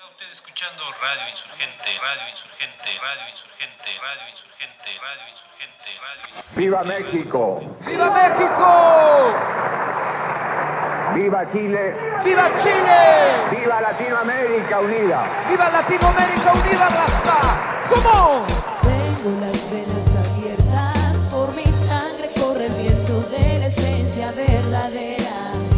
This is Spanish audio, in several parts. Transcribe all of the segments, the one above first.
Usted escuchando Radio Insurgente, Radio Insurgente, Radio Insurgente, Radio Insurgente, Radio Insurgente, Radio Insurgente. ¡Viva México! ¡Viva México! ¡Viva Chile! ¡Viva Chile! ¡Viva Latinoamérica unida! ¡Viva Latinoamérica unida, raza! ¡Cómo! Tengo las venas abiertas, por mi sangre corre el viento de la esencia verdadera.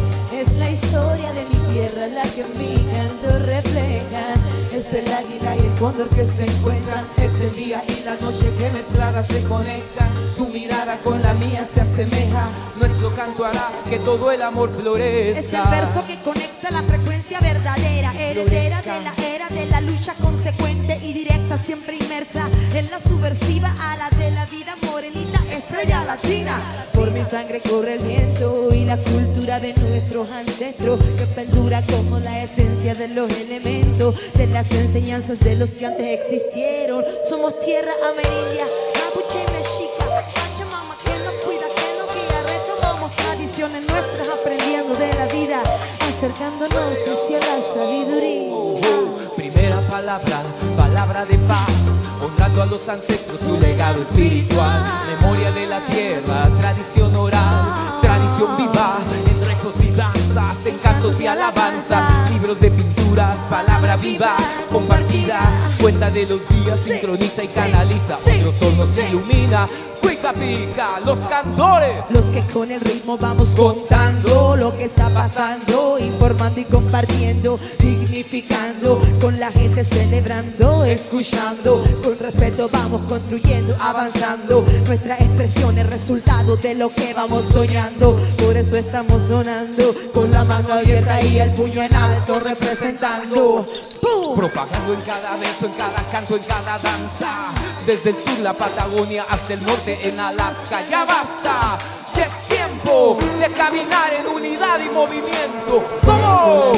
Es la historia de mi tierra la que mi canto refleja. Es el águila y el cóndor que se encuentran. Es el día y la noche que mezcladas se conectan. Tu mirada con la mía se asemeja. Nuestro canto hará que todo el amor florezca. Es el verso que conecta la frecuencia verdadera, heredera de la era de la lucha consecuente y directa, siempre inmersa en la subversiva ala de la vida morenita, estrella latina. Por mi sangre corre el viento y la cultura de nuestros ancestros que perdura como la esencia de los elementos, de las enseñanzas de los que antes existieron. Somos tierra amerindia, mapuche y mexica, Pachamama que nos cuida, que nos guía. Retomamos tradiciones nuestras aprendiendo de la vida, acercándonos hacia la sabiduría. Primera palabra, palabra de paz, honrando a los ancestros su legado espiritual. Memoria de la tierra, tradición oral, tradición viva, en rezos y danzas, en cantos y alabanzas, libros de pinturas, palabra viva, compartida, cuenta de los días, sincroniza y canaliza, otro sol nos ilumina. Pica, pica, los cantores, los que con el ritmo vamos contando lo que está pasando, informando y compartiendo, dignificando, con la gente celebrando, escuchando, con respeto vamos construyendo, avanzando, nuestra expresión es resultado de lo que vamos soñando, por eso estamos sonando, con la mano abierta y el puño en alto representando. ¡Pum! Propagando en cada verso, en cada canto, en cada danza, desde el sur la Patagonia hasta el norte en Alaska. Ya basta, ya es tiempo de caminar en unidad y movimiento. ¿Cómo?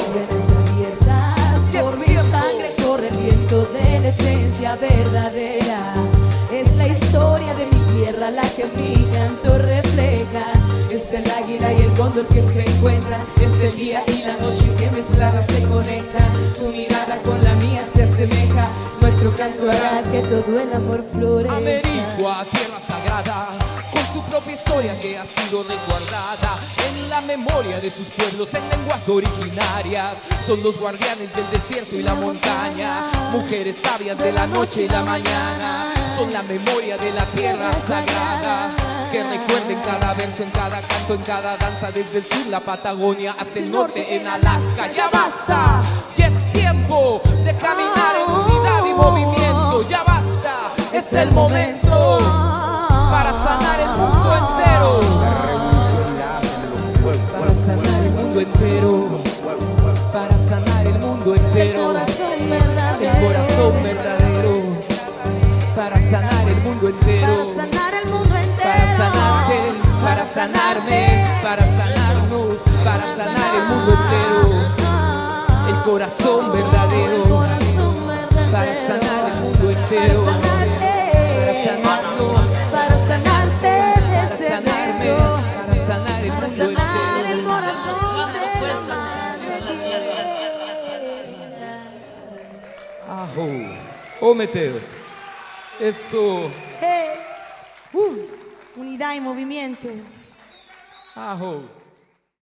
Por mi sangre corre el viento de la esencia verdadera. Es la historia de mi tierra la que mi canto refleja. Es el águila y el cóndor que se encuentran. Es el día y la noche que mezcladas se conectan. Tu mirada con la mía se asemeja. Nuestro canto hará que todo el amor florezca. Americua, tierra sagrada, con su propia historia que ha sido resguardada en la memoria de sus pueblos en lenguas originarias. Son los guardianes del desierto y la montaña, mujeres sabias de la noche y la mañana. Son la memoria de la tierra sagrada, que recuerden cada verso, en cada canto, en cada danza, desde el sur la Patagonia hasta el norte en Alaska. Ya basta, ya es tiempo de caminar en unidad y movimiento. Ya basta, es el momento para sanar el mundo entero. Para sanar el mundo entero. Para sanar el mundo entero. El corazón verdadero. Para sanar el mundo entero. Para sanar el mundo entero. Para sanarte, para sanarme, para sanarnos, para sanar el mundo entero. El corazón verdadero. Para sanar el mundo entero. Para sanarnos, para sanarse para desde sanarme, dentro, para sanar el para mundo sanar el entero. corazón de los más Ajo, ô Meteo, eso, Hey. Unidad y movimiento. ajo.